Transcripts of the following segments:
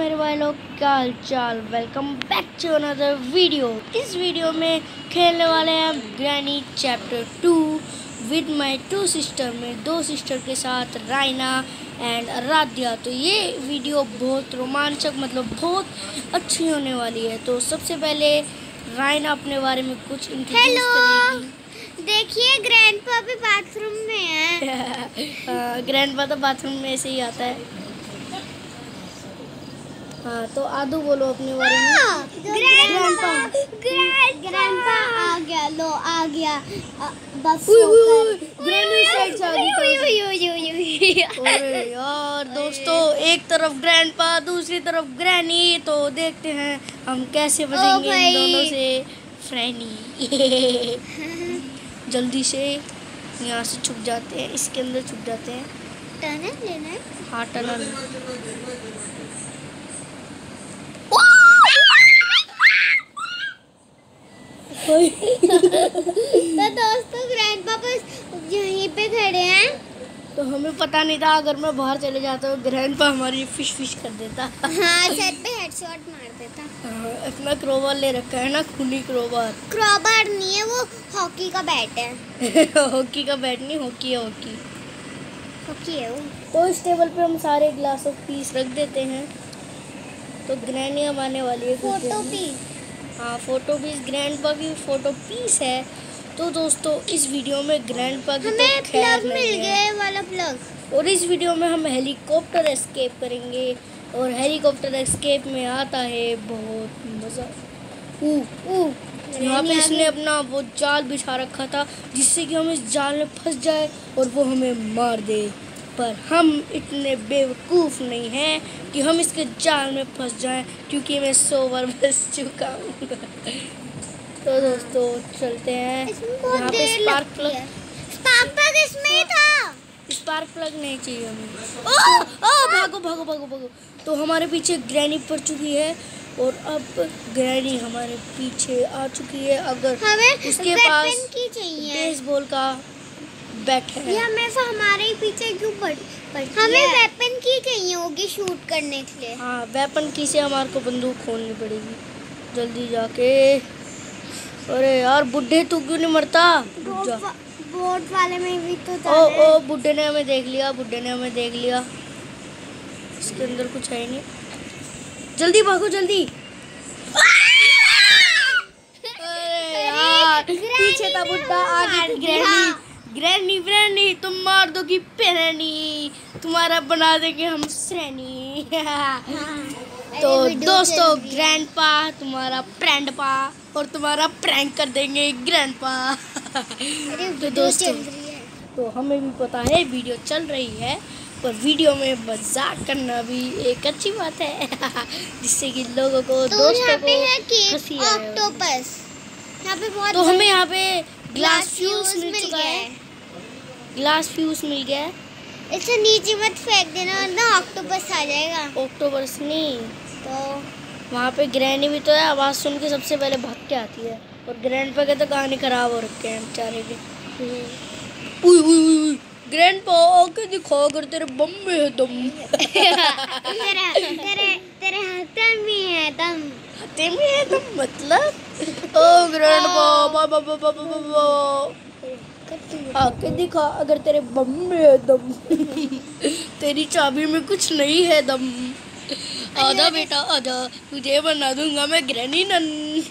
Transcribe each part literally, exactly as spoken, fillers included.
मेरे भाई लोग, क्या हाल चाल। Welcome back to another video. इस वीडियो में खेलने वाले हैं हम granny chapter two with my two sister, में दो सिस्टर के साथ रायना एंड आराध्या। तो ये वीडियो बहुत रोमांचक, मतलब बहुत अच्छी होने वाली है। तो सबसे पहले रायना अपने बारे में कुछ इंट्रोड्यूस करेगी। देखिए, ग्रैंडपा भी बाथरूम में है। ग्रैंडपा तो बाथरूम में ऐसे ही आता है। हाँ, तो आदू बोलो अपने बारे में। ग्रैंडपा ग्रैंडपा आ गया, लो आ गया। बस ग्रैनी साइड से आ गई। अरे यार दोस्तों, एक तरफ ग्रैंडपा दूसरी तरफ ग्रैनी। तो देखते हैं हम कैसे बचेंगे इन दोनों से। फ्रैनी जल्दी से यहाँ से छुप जाते हैं, इसके अंदर छुप जाते हैं। टनल लेना है। हाँ, टनल। तो दोस्तों, ग्रैंडपा बस यहीं पे खड़े हैं। तो हमें पता नहीं था, अगर मैं बाहर चले जाता तो ग्रैंडपा हमारी फिश फिश कर देता। हाँ, सेट पे हेडशॉट मार देता। हाँ, अपना क्रोबार ले रखा है ना, खूनी क्रोबार। क्रोबार नहीं है, वो हॉकी का बैट है। हॉकी का बैट नहीं, हॉकी है हॉकी। हॉकी है वो। तो इस टेबल पे हम सारे ग्लास ऑफ पीस रख देते हैं। तो ग्रैनी हम आने वाली है। Photo piece. हाँ, फोटो पीस ग्रैंडपा की फोटो पीस है। तो दोस्तों, इस वीडियो में ग्रैंडपा की हमें तो खैर प्लग नहीं मिल है। गया वाला प्लग। और इस वीडियो में हम हेलीकॉप्टर एस्केप करेंगे। और हेलीकॉप्टर एस्केप में आता है बहुत मज़ा। ऊ ऊ यहाँ पे इसने अपना वो जाल बिछा रखा था, जिससे कि हम इस जाल में फंस जाए और वो हमें मार दे। पर हम इतने बेवकूफ़ नहीं हैं कि हम इसके जाल में फंस जाएं, क्योंकि मैं सौ बार फंस चुका हूँ। तो दोस्तों चलते हैं। यहाँ पे स्पार्क प्लग स्पार्क प्लग इसमें ही था। स्पार्क प्लग नहीं चाहिए हमें। ओ, ओ, भागो भागो भागो भागो। तो हमारे पीछे ग्रैनी पड़ चुकी है और अब ग्रैनी हमारे पीछे आ चुकी है। अगर हमें उसके पास की चाहिए बेसबॉल का बैट है। ये हमेशा हमारे ही पीछे क्यों पड़ पड़ती हमें है? वेपन की चाहिए होगी शूट करने के लिए। हाँ, वेपन की से हमारे को बंदूक खोलनी पड़ेगी जल्दी जाके। अरे यार बुड्ढे, तू क्यों नहीं मरता? बोट वाले में भी तो था। ओ ओ बुड्ढे ने हमें देख लिया, बुड्ढे ने हमें देख लिया। इसके अंदर कुछ है ही नहीं। जल्दी भागो जल्दी। अरे यार, पीछे था बुड्ढा, आगे ग्रैनी। ग्रैनी ग्रैनी तुम मार दोगी पेरनी, तुम्हारा बना देंगे हम श्रेणी। तो दोस्तों, ग्रैंडपा तुम्हारा प्रैंडपा और तुम्हारा प्रैंक कर देंगे ग्रैंडपा। तो दोस्तों, तो हमें भी पता है वीडियो चल रही है, पर वीडियो में मजाक करना भी एक अच्छी बात है। जिससे कि लोगों को, तो दोस्तों को हंसी आए। ऑक्टोपस यहाँ पे बहुत। तो हमें यहाँ पे ग्लास फ्यूज मिल चुका है। ग्लास फ्यूज मिल गया है। इसे नीचे मत फेंक देना, वरना ऑक्टोपस आ जाएगा। ऑक्टोपस नहीं, तो वहाँ पे ग्रैनी भी तो है। आवाज़ सुन के सबसे पहले भाग के आती है। और ग्रैंडपा के तो गाने खराब हो रखे हैं बेचारे के। उई उई उई, ग्रैंडपा आके दिखा अगर तेरे बम में है दम। तेरे तेरे तेरे हाथ में है दम। हाथे में है दम मतलब? ओ ग्रैंडपा बा बा बा बा बा बा, आके दिखा अगर तेरे बम में है दम। तेरी चाबी में कुछ नहीं है दम। आजा बेटा आजा, तुझे बना दूंगा मैं ग्रैनी नन।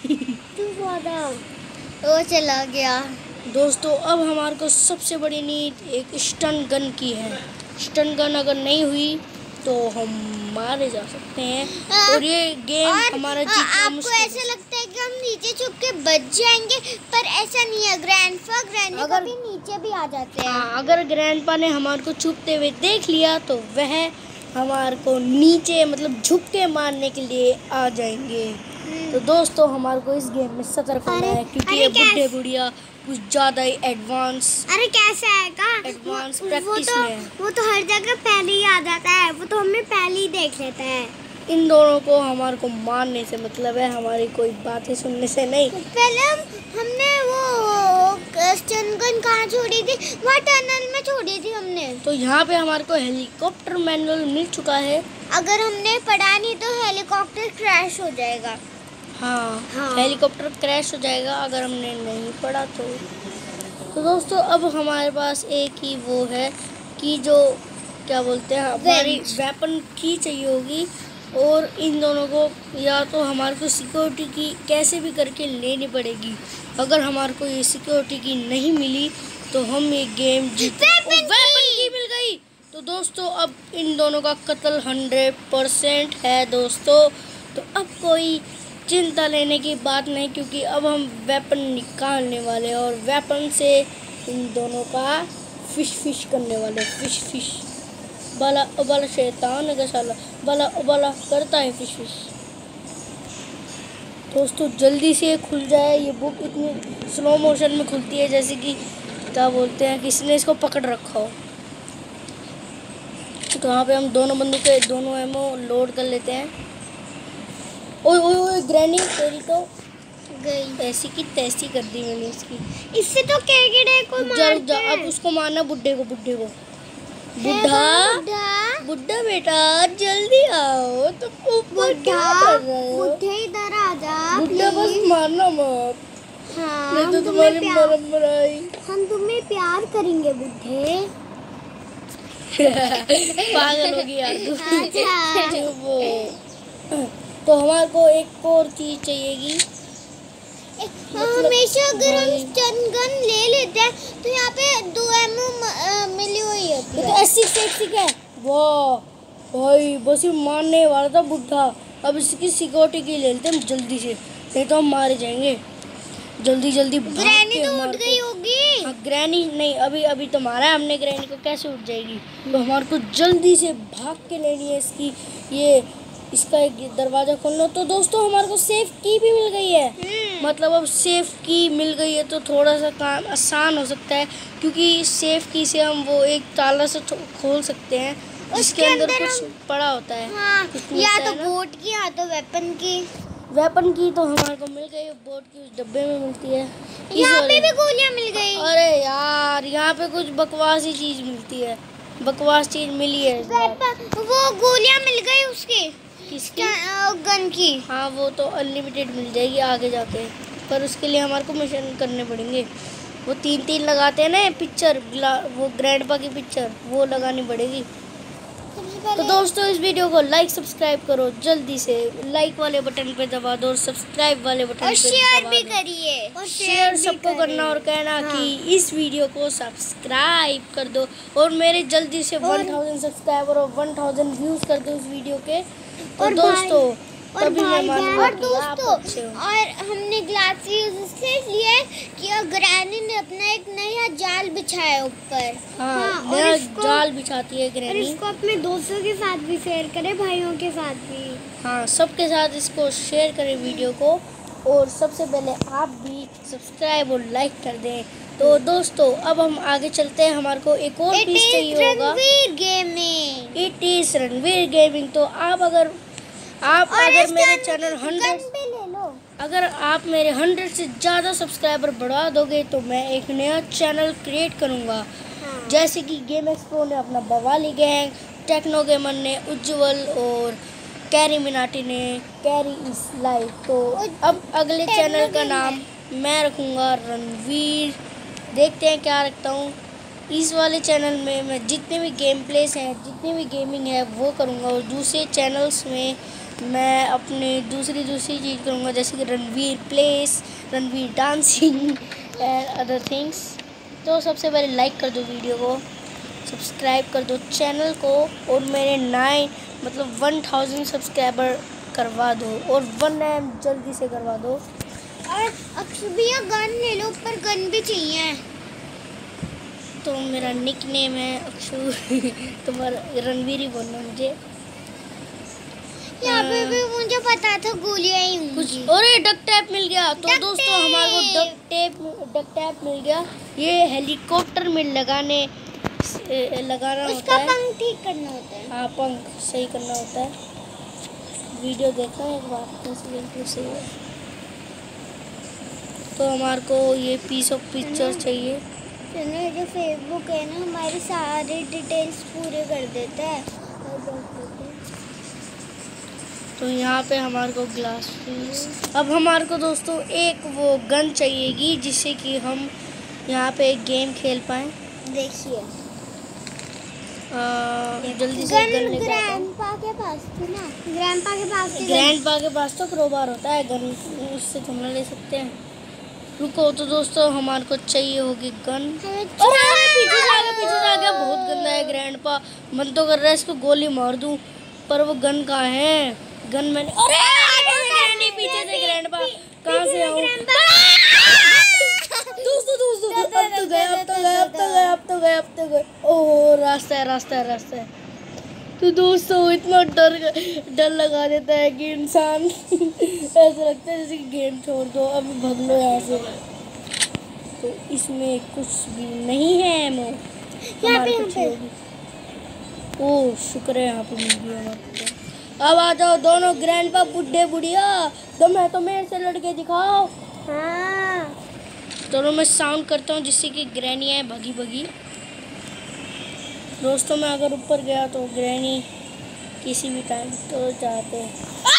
वो चला गया। दोस्तों, अब हमारे को सबसे बड़ी नीड एक स्टन गन की है। स्टन गन अगर नहीं हुई तो हम मारे जा सकते हैं। आ, और ये गेम और, हमारा जीतना मुश्किल है। आपको ऐसा लगता है कि हम नीचे छुप के बच जाएंगे, पर ऐसा नहीं है। ग्रैंडपा ग्रैनी अगर भी नीचे भी आ जाते हैं। हाँ, अगर ग्रैंडपा ने हमारे को छुपते हुए देख लिया तो वह हमारे को नीचे, मतलब झुक के मारने के लिए आ जाएंगे। तो दोस्तों, हमारे को इस गेम में सतर्क होना है, क्योंकि ये बुढ़े बुढ़िया कुछ ज़्यादा ही एडवांस। अरे कैसे आएगा? एडवांस प्रैक्टिस तो, में वो तो हर जगह पहले ही आ जाता है। वो तो हमें पहले ही देख लेता है। इन दोनों को हमारे को मारने से मतलब है, हमारी कोई बातें सुनने से नहीं। पहले हम हमने वो स्टनगन कहाँ छोड़ी थी? वहाँ टनल में छोड़ी थी हमने। तो यहाँ पे हमारे को हेलीकॉप्टर मैनुअल मिल चुका है। अगर हमने पढ़ा नहीं तो हेलीकॉप्टर क्रैश हो जाएगा। हाँ, हाँ। हेलीकॉप्टर क्रैश हो जाएगा अगर हमने नहीं पढ़ा तो। तो दोस्तों अब हमारे पास एक ही वो है कि जो क्या बोलते हैं हमारी वेपन की चाहिए होगी, और इन दोनों को या तो हमारे को सिक्योरिटी की कैसे भी करके लेनी पड़ेगी। अगर हमारे को ये सिक्योरिटी की नहीं मिली तो हम ये गेम जीत। वेपन की मिल गई। तो दोस्तों अब इन दोनों का कत्ल हंड्रेड परसेंट है दोस्तों। तो अब कोई चिंता लेने की बात नहीं, क्योंकि अब हम वेपन निकालने वाले और वेपन से इन दोनों का फिश फिश करने वाले। फिश फिश बाला उबाला शैतान है साला, बाला उबाला करता है फिश फिश। दोस्तों जल्दी से खुल जाए। ये बुक इतनी स्लो मोशन में खुलती है जैसे कि क्या बोलते हैं किसी ने इसको पकड़ रखा हो। तो यहाँ पे हम दोनों बंदूकें दोनों एमो लोड कर लेते हैं। ओए ओए ओए ग्रैनी तेरी तो गई, ऐसी की तैसी कर दी मैंने इसकी। इससे तो केकड़े को मारते हैं। अब उसको मारना बुड्ढे को। बुड्ढे को बुढ़ा बुढ़ा बुड्ढा बेटा जल्दी आओ। तुम ऊपर क्या कर रहे हो? बुढ़े इधर आ जा। बुड्ढा बस मारना मत। हाँ, नहीं तो हम तुम्हारी तुम्हें प्यार मरम मराई। हम तुम्हें प्यार करेंगे बुढ़े। पागल हो गया अच्छा। वो तो हमारे को एक और चीज चाहिएगी। हमेशा अगर हम स्टन गन ले लेते हैं तो यहाँ पे दो एमओ मिली हुई होती है। तो ऐसी सेक्सी है वाह भाई, बस ये मारने वाला था बुढ़ा। अब इसकी सिक्योरिटी की ले लेते हैं जल्दी से, नहीं तो हम मारे जाएंगे। जल्दी जल्दी ग्रैनी तो उठ गई होगी। हाँ ग्रैनी नहीं, अभी अभी तो मारा है हमने ग्रैनी को, कैसे उठ जाएगी? तो हमारे को जल्दी से भाग के लेनी है इसकी ये इसका एक दरवाज़ा खोलना। तो दोस्तों हमारे को सेफ की भी मिल गई है। मतलब अब सेफ की मिल गई है तो थोड़ा सा काम आसान हो सकता है, क्योंकि सेफ की से हम वो एक ताला से खोल सकते हैं जिसके अंदर कुछ पड़ा होता है। हाँ, या तो बोट की या तो वेपन की। वेपन की तो हमारे को मिल गई, बोट की उस डब्बे में मिलती है। यहाँ पे भी गोलियां मिल गई। अरे यार यहाँ पे कुछ बकवास ही चीज़ मिलती है, बकवास चीज़ मिली है। वो गोलियां मिल गई उसकी किसकी? गन की। हाँ वो तो अनलिमिटेड मिल जाएगी आगे जाके, पर उसके लिए हमारे को मिशन करने पड़ेंगे। वो तीन तीन लगाते हैं ना पिक्चर, वो ग्रैंडपा की पिक्चर वो लगानी पड़ेगी। तो दोस्तों इस वीडियो को लाइक सब्सक्राइब करो जल्दी से, लाइक वाले बटन पे दबा दो और सब्सक्राइब वाले बटन और पे शेयर दबा भी दो। करिए और शेयर सबको करना और कहना हाँ। कि इस वीडियो को सब्सक्राइब कर दो और मेरे जल्दी से वन थाउजेंड सब्सक्राइबर और वन थाउजेंड व्यूज कर दो इस वीडियो के। और दोस्तों और तभी मैं मानूंगा और कि आप दोस्तों अच्छे हो। और हमने ग्लास यूज इसलिए लिया है कि ग्रैनी ने अपना एक नया जाल बिछाया ऊपर। हाँ, हाँ, नया और इसको, जाल बिछाती है और ग्रैनी। इसको अपने दोस्तों के साथ भी शेयर करें, भाइयों के साथ भी। हाँ सबके साथ इसको शेयर करें वीडियो को, और सबसे पहले आप भी सब्सक्राइब और लाइक कर दें। तो दोस्तों अब हम आगे चलते हैं, हमारे को एक और पीस चाहिए होगा। Ranveer gaming. It is Ranveer gaming. तो आप अगर आप अगर मेरे चैनल हंड्रेड भी ले लो। अगर आप मेरे हंड्रेड से ज़्यादा सब्सक्राइबर बढ़ा दोगे तो मैं एक नया चैनल क्रिएट करूँगा। हाँ। जैसे कि गेम एक्सप्रो ने अपना बवाली गैंग, टेक्नो गेमर ने उज्जवल और कैरी मिनाटी ने कैरी इज लाइफ। तो अब अगले चैनल का नाम मैं रखूँगा रणवीर। देखते हैं क्या रखता हूँ। इस वाले चैनल में मैं जितने भी गेम प्लेस हैं, जितनी भी गेमिंग है वो करूँगा, और दूसरे चैनल्स में मैं अपने दूसरी दूसरी चीज़ करूँगा, जैसे कि Ranveer plays, Ranveer dancing and other things. तो सबसे पहले लाइक कर दो वीडियो को, सब्सक्राइब कर दो चैनल को, और मेरे नाइन मतलब वन थाउजेंड सब्सक्राइबर करवा दो, और वन एम जल्दी से करवा दो। और अक्षु भैया गन ले लो, ऊपर गन भी चाहिए। तो मेरा निक नेम है अक्षु तुम्हारा रणवीर ही बोलना मुझे। यहाँ पे भी मुझे पता था गोलियां ही होंगी। अरे डक टैप मिल गया। तो डक दोस्तों हमारे को डक टैप डक टैप मिल गया। ये हेलीकॉप्टर में लगाने लगाना होता उसका है, पंख ठीक करना होता है। हाँ पंख सही करना होता है। वीडियो देखना एक बार कैसे बिल्कुल सही है। तो हमारे को ये पीस ऑफ पिक्चर चाहिए। सुनो, जो फेसबुक है ना हमारी सारे डिटेल्स पूरे कर देता है। तो यहाँ पे हमारे को ग्लास पीस। अब हमारे को दोस्तों एक वो गन चाहिएगी जिससे कि हम यहाँ पे एक गेम खेल पाएँ। देखिए जल्दी से गन लेकर आता हूँ। ग्रैंडपा के पास थी ना, ग्रैंडपा के पास थी। ग्रैंडपा के पास तो क्रोबार होता है, गन उससे तुम ले सकते हैं। रुको तो दोस्तों, हमारे को चाहिए होगी गन। अरे पीछे से आ गया, पीछे से आ गया। बहुत गंदा है ग्रैंडपा। मन तो कर रहा है इसको गोली मार दूं, पर वो गन कहाँ है? गन मैंने, अरे आगे से ग्रैंडी, पीछे से ग्रैंडपा। कहाँ से आऊँ? दोस्तों दोस्तों अब तो गए, अब तो गए, अब तो गए, अब तो गए, अब तो गए। ओह रास्ता है, रास्ता है, रास्ता है। तो दोस्तों इतना डर डर लगा देता है कि इंसान ऐसा लगता है जैसे कि गेम छोड़ दो, अभी भाग लो यहाँ से। तो इसमें कुछ भी नहीं है। मैं यहाँ पे, यहाँ पे। ओह शुक्र है यहाँ पे मिल गया हमारे को। अब आ जाओ दोनों ग्रैंडपा, बुढ़े बुढ़िया। दम है तो मेरे से लड़के दिखाओ। हाँ चलो मैं साउंड करता हूँ जिससे कि ग्रैनी आए भगी भगी। दोस्तों मैं अगर ऊपर गया तो ग्रैनी किसी भी टाइम तो जाते हैं।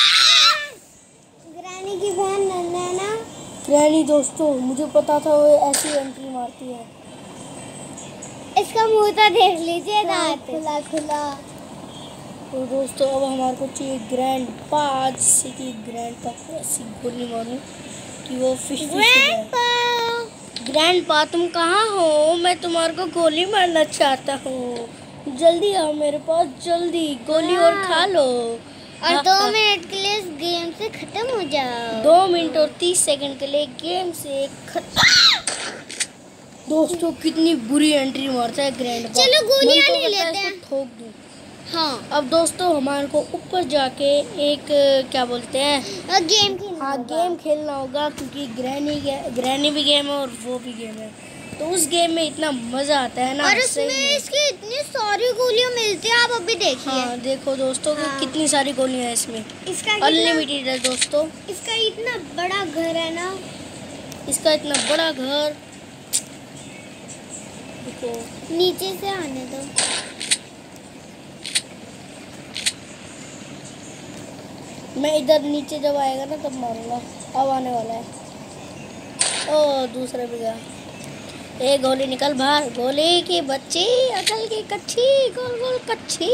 ग्रैनी की बहन नन्ना। ग्रैनी दोस्तों मुझे पता था वो ऐसी एंट्री मारती है। इसका मुंह तो देख लीजिए, दांत खुला खुला। तो दोस्तों अब हमारे को चाहिए ग्रैंडपा, जिससे कि ग्रैंडपा को ऐसी गोली मारूं कि वो फिश फिश हो जाए। ग्रैंडपा तुम कहाँ हो? मैं तुम्हारे को गोली मारना चाहता हूँ। जल्दी आओ मेरे पास, जल्दी गोली और खा लो। और दो मिनट के लिए इस गेम से खत्म हो जाओ। दो मिनट और तीस सेकंड के लिए गेम से खत्म। दोस्तों कितनी बुरी एंट्री मारता है ग्रैंडपा। चलो गोलियां ले लेते हैं। ठोक दूं। हाँ अब दोस्तों हमारे को ऊपर जाके एक क्या बोलते हैं गेम खेलना हाँ गेम खेलना होगा, क्योंकि ग्रैनी ग्रैनी भी गेम है और वो भी गेम है। तो उस गेम में इतना मजा आता है ना। और इसमें इसकी इतनी सारी गोलियां मिलती है, आप अभी देखिए। हाँ देखो दोस्तों हाँ। कितनी सारी गोलियां हैं इसमें। इसका अनलिमिटेड है दोस्तों। इसका इतना बड़ा घर है ना, इसका इतना बड़ा घर। देखो नीचे से आने दो। मैं इधर नीचे जब आएगा ना तब मारूंगा। अब आने वाला है। ओ दूसरा भी गया। ए गोली निकल बाहर। गोली की बच्ची, अकल की कच्ची, गोल गोल कच्ची।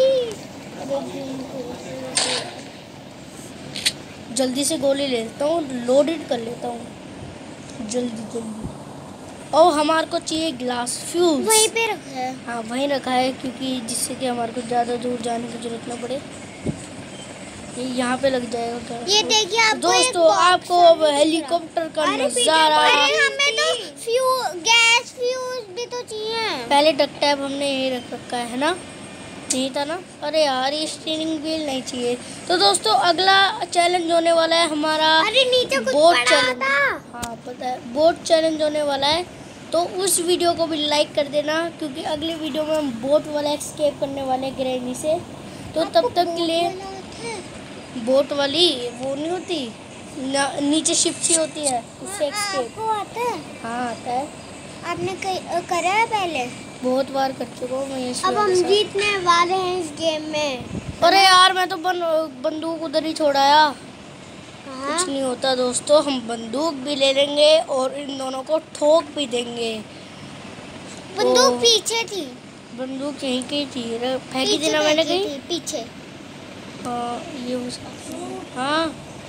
जल्दी से गोली ले लेता हूँ, लोडेड कर लेता हूँ जल्दी जल्दी। और हमारे को चाहिए ग्लास फ्यूज। वहीं पे रखा है। हाँ वहीं रखा है, क्योंकि जिससे कि हमारे को ज़्यादा दूर जाने की जरूरत ना पड़े। ये यहाँ पे लग जाएगा। ये देखिए आपको दोस्तों आपको अब हेलीकॉप्टर का नजारा। अरे हमें तो फ्यू गैस फ्यूज भी तो चाहिए। पहले डक टैब हमने यही रख रखा है ना, नहीं था ना? अरे यार ये स्टीयरिंग व्हील नहीं चाहिए। तो दोस्तों अगला चैलेंज होने वाला है हमारा। अरे नीचे कुछ बोट पड़ा चैलेंज। था। हाँ पता है, बोट चैलेंज होने वाला है। तो उस वीडियो को भी लाइक कर देना, क्योंकि अगले वीडियो में हम बोट वाला एस्केप करने वाले ग्रैनी से। तो तब तक के लिए बोट वाली वो नहीं होती ना, नीचे शिप सी होती है, उससे एस्केप। आपको आता है? हाँ आता है। आपने करा है पहले? बहुत बार कर चुका हूँ मैं। अब हम जीतने वाले हैं इस गेम में। अरे यार मैं तो बन, बंदूक उधर ही छोड़ाया। कुछ नहीं होता दोस्तों, हम बंदूक भी ले लेंगे और इन दोनों को ठोक भी देंगे। बंदूक तो, पीछे थी। बंदूक यहीं की थी, फेंकी थी ना मैंने कहीं पीछे। हाँ ये हो सकता है। हाँ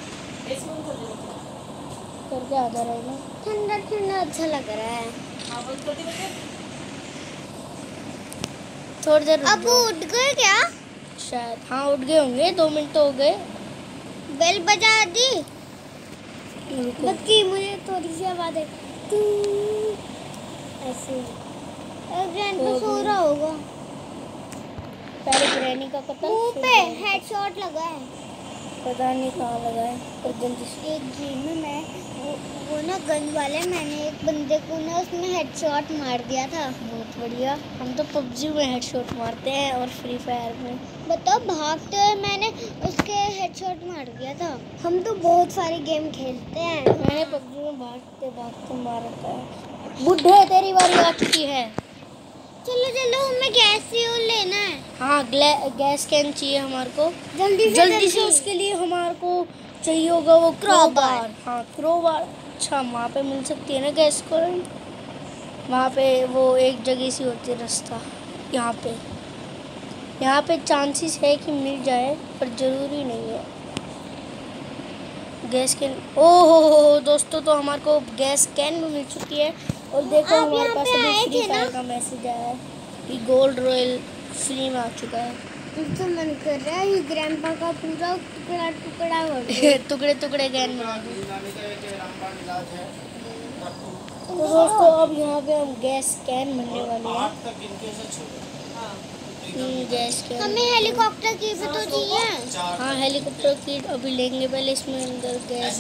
करके आ जा रहा है ना। ठंडा ठंडा अच्छा लग रहा है। थोड़ी देर अब उठ गए क्या? शायद हाँ उठ गए होंगे, दो मिनट तो हो गए। बेल बजा दी। बच्ची मुझे थोड़ी सी आवाज है ऐसे। ग्रैंड पे सो रहा होगा। पहले ग्रैनी का कत्ल। मुंह पे हेडशॉट लगा है। पता नहीं कहाँ लगा है, पर जल्दी से। एक गेम में मैं वो, वो ना गन वाले, मैंने एक बंदे को ना उसमें हेडशॉट मार दिया था। बहुत बढ़िया। हम तो पबजी में हेडशॉट मारते हैं और फ्री फायर में। बताओ भागते हुए मैंने उसके हेडशॉट मार मर गया था। हम तो बहुत सारे गेम खेलते हैं। मैंने पबजी में भागते भागते मार रखा है। बुढ़े तेरी बारी आ चुकी है। चलो चलो, हमें गैस फ्यूल लेना है। हाँ, गैस कैन चाहिए हमारे को। जल्दी से जल्दी से उसके लिए हमारे को चाहिए होगा वो क्रोबार। हाँ, क्रोबार। अच्छा, वहाँ पे मिल सकती है ना गैस को? वहाँ पे वो एक जगह सी होती है रास्ता। यहाँ पे यहाँ पे चांसेस है कि मिल जाए, पर ज़रूरी नहीं है। गैस कैन, ओह दोस्तों, तो हमारे को गैस कैन भी मिल चुकी है। और देखो हमारे पास अभी फ्री फायर का मैसेज आया है कि गोल्ड रॉयल फ्री में आ चुका है। तो मन कर रहा है ग्रैंडपा का पूरा टुकड़ा टुकड़ा हो गया। टुकड़े टुकड़े गैन बना दो। तो दोस्तों अब यहाँ पे हम गैस कैन बनने वाले हैं। गैस कैन, हमें हेलीकॉप्टर की भी तो चाहिए। हाँ, हेलीकॉप्टर की अभी लेंगे, पहले इसमें अंदर गैस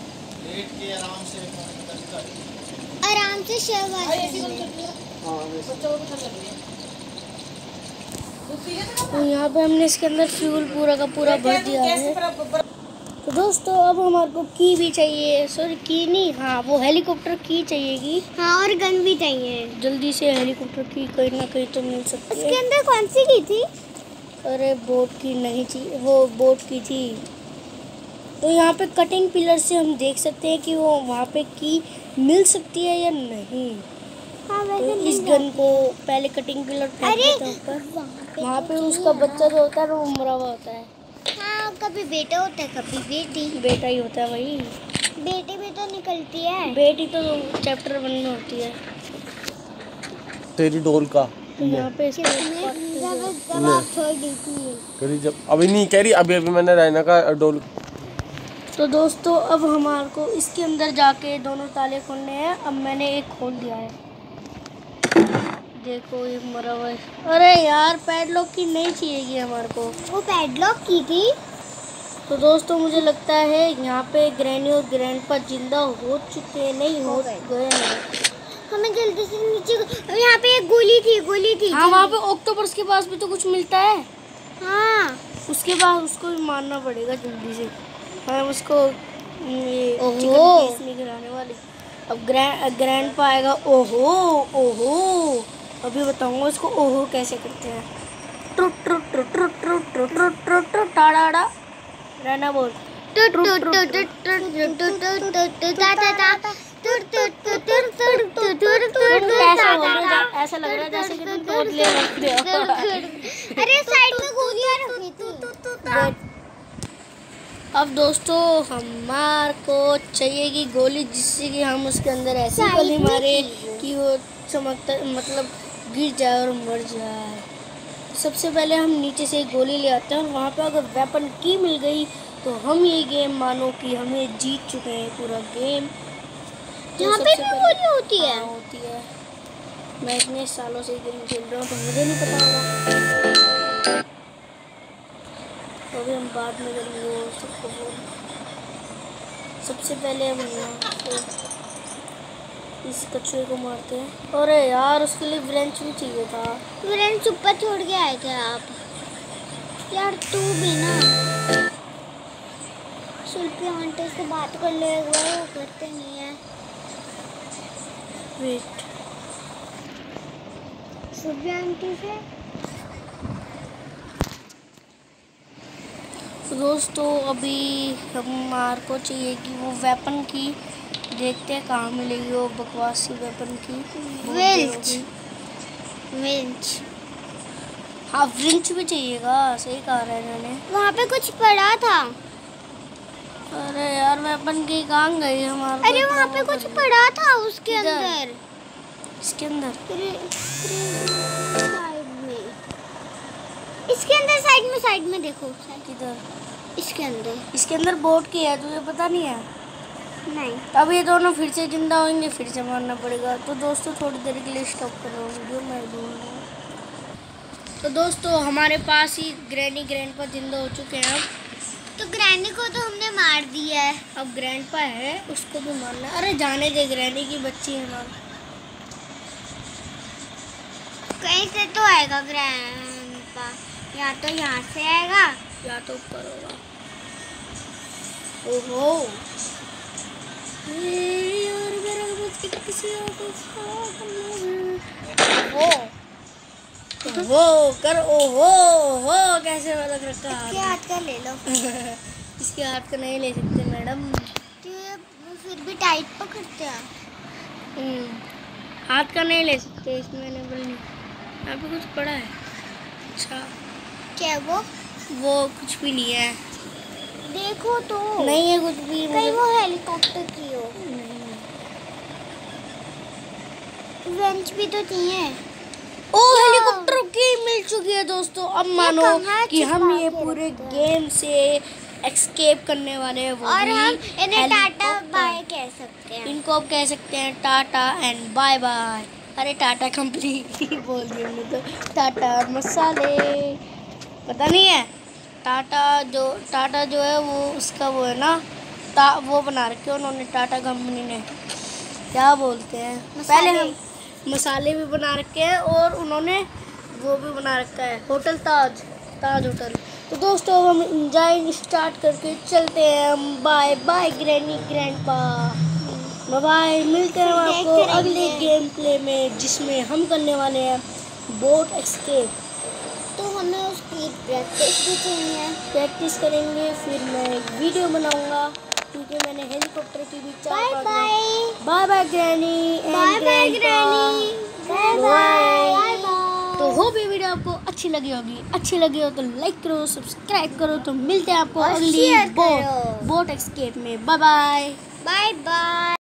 आराम से शवार। तो यहाँ पे हमने इसके अंदर फ्यूल पूरा का पूरा भर दिया है। तो दोस्तों अब हमारे को की भी चाहिए, सॉरी की नहीं, हाँ वो हेलीकॉप्टर की चाहिएगी। हाँ, और गन भी चाहिए। जल्दी से हेलीकॉप्टर की कहीं ना कहीं तो मिल सकती है। उसके अंदर कौन सी की थी? अरे बोट की नहीं थी, वो बोट की थी। तो यहाँ पे कटिंग पिलर से हम देख सकते हैं कि वो वहाँ पे की मिल सकती है या नहीं। हाँ, वैसे तो इस गन को पहले कटिंग पिलर फेंक देते हैं ऊपर। वहाँ पे उसका बच्चा जो होता है वो मरा हुआ होता है। हाँ, कभी बेटा होता है कभी बेटी। बेटा ही होता है वही। बेटी भी तो निकलती है। बेटी तो चैप्टर वन में होती है। तेरी डोल का तो यहाँ पे जब आप छोड़ दी थी। करी जब अभी नहीं कह रही, अभी अभी मैंने रैना का डोल। तो दोस्तों अब हमारे को इसके अंदर जाके दोनों ताले खोलने हैं। अब मैंने एक खोल दिया है, देखो ये मरा हुआ है। अरे यार, पैडलॉक की नहीं चाहिएगी हमारे को। वो पैडलॉक की थी। तो दोस्तों मुझे लगता है यहाँ पे ग्रैनी और ग्रैंडपा जिंदा हो चुके हैं, नहीं हो गए नहीं। हमें जल्दी से नीचे, यहाँ पे एक गोली थी, गोली थी। हाँ, वहाँ पे ऑक्टोपस के पास भी तो कुछ मिलता है। हाँ, उसके बाद उसको भी मारना पड़ेगा जल्दी से। हम उसको ये ओहो। चिकन पीस नहीं गिराने वाले। अब ग्रैंड ग्रैंडपा आएगा। ओहो ओहो, अभी बताऊंगा उसको ओहो कैसे करते हैं। ट्रुट ट्रुट ट्रुट ट्रुट ट्रुट ट्रुट ट्रुट ट्रुट ट्रुट टाड़ा रहना बोल। ऐसा लग रहा है जैसे कि तुम तोतले रखते हो। अरे साइड में गोलियां रखी थी। अब दोस्तों हमार को चाहिए कि गोली, जिससे कि हम उसके अंदर ऐसी साइड गोली में मारे चाहिए। कि वो चमकता मतलब गिर जाए और मर जाए। सबसे पहले हम नीचे से एक गोली ले आते हैं, और वहाँ पे अगर वेपन की मिल गई तो हम ये गेम मानो कि हमें जीत चुके हैं पूरा गेम। तो यहाँ पे सबसे भी पहले- गोली होती है। हाँ, होती है। मैं इतने सालों से गेम खेल रहा हूँ तो मुझे नहीं पता होगा। तो अभी हम बाद में करेंगे वो सबको बोल। सबसे पहले हम यहाँ से इस कछुए को मारते हैं। अरे यार, उसके लिए ब्रेंच भी चाहिए था। ब्रेंच ऊपर छोड़ के आए थे आप। यार तू भी ना शिल्पी आंटी से बात कर ले एक बार, वो करते नहीं है। वेट, शिल्पी आंटी से। तो दोस्तों अभी हमारे को चाहिए कि वो वेपन की, देखते हैं कहाँ मिलेगी वो बकवासी वेपन की। विंच विंच हाँ, विंच भी चाहिएगा, सही कहा रहा है इन्होंने। वहाँ पे कुछ पड़ा था। अरे यार, वेपन की कहाँ गई हमारे? अरे वहाँ पे कुछ पड़ा था उसके किधर? अंदर। इसके अंदर साइड में, इसके अंदर साइड में, साइड में देखो। किधर? इसके अंदर। इसके अंदर बोट की है, तुझे पता नहीं है? नहीं। अब ये दोनों फिर से जिंदा होंगे, फिर से मारना पड़ेगा। तो दोस्तों थोड़ी देर के लिए स्टॉप कर रहा हूँ वीडियो, मैं ढूंढ रहा हूँ। तो दोस्तों हमारे पास ही ग्रैनी ग्रैंडपा जिंदा हो चुके हैं। अब तो ग्रैनी को तो हमने मार दिया है। अब ग्रैंडपा है, उसको भी मारना है। अरे जाने दे, ग्रैनी की बच्ची है हमारी। कहीं से तो आएगा ग्रैंडपा, या तो यहाँ से आएगा या तो ऊपर होगा। ओहो यार मेरा मुझे किसी और को ओहो ओहो कर ओहो हो कैसे अलग रखा इसके हाथ का ले लो। इसके हाथ का नहीं ले सकते मैडम। ये फिर भी टाइट पकड़ते हैं। हम्म, हाथ का नहीं ले सकते इसमें अवेलेबल नहीं। यहाँ पे कुछ पड़ा है। अच्छा क्या वो वो कुछ भी नहीं है। देखो तो नहीं है कुछ भी। कहीं वो हेलीकॉप्टर की हो। वेंच भी तो चाहिए। ओ हेलीकॉप्टर की मिल चुकी है दोस्तों। अब मानो कहाँ कि हम छुपा ये के पूरे रखते हैं? गेम से एक्सकेप करने वाले हैं। वो और भी हम इन्हें टाटा हेलीकॉप्टर। बाय कह सकते हैं। इनको अब कह सकते हैं टाटा एंड बाय बाय। अरे टाटा कंपनी बोल दी हमने तो। टाटा मसाले पता नहीं है। टाटा जो टाटा जो है वो उसका वो है ना ता वो बना रखे उन्होंने टाटा कंपनी ने। क्या बोलते हैं पहले हम मसाले भी बना रखे हैं और उन्होंने वो भी बना रखा है होटल ताज ताज होटल। तो दोस्तों अब हम इंजॉय स्टार्ट करके चलते हैं। हम bye bye granny grandpa bye bye. मिलते हैं हम आपको अगले गेम प्ले में जिसमें हम करने वाले हैं बोट एस्केप। तो हमें उसकी प्रैक्टिस भी चाहिए। प्रैक्टिस करेंगे फिर मैं एक वीडियो बनाऊंगा क्योंकि मैंने हेलीकॉप्टर की भी चार बाय बार bye bye bye granny bye bye granny bye bye. तो होप ये वीडियो आपको अच्छी लगी होगी। अच्छी लगी हो तो लाइक करो सब्सक्राइब करो। तो मिलते हैं आपको और अगली शेयर बोट करो। बोट एस्केप में। Bye bye bye bye.